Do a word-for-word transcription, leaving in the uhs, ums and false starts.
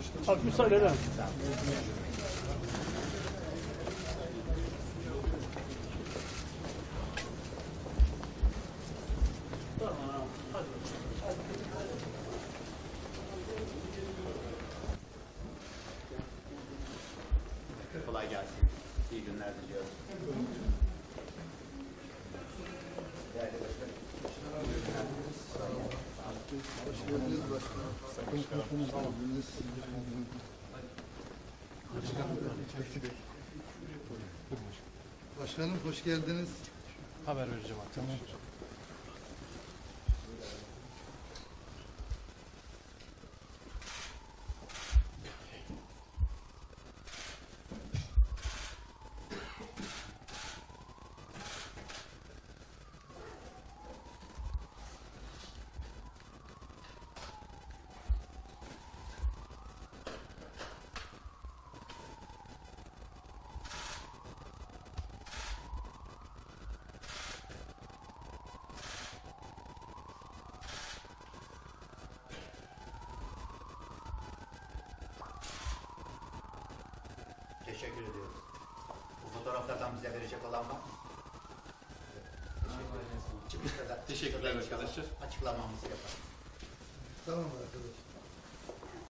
Bak müsaade eder. Kolay gelsin. İyi günler diliyorum. Değerli başkanım. Hoş geldiniz başkanım. Sakın geldiniz. Başkanım hoş geldiniz. Haber vereceğim artık. Tamam. Teşekkür ediyoruz. Bu fotoğraflardan bize verecek olan var mı? Teşekkür ederiz. Çıkışta da Teşekkürler arkadaşlar. Açıklamamızı yapalım. Tamam arkadaşlar.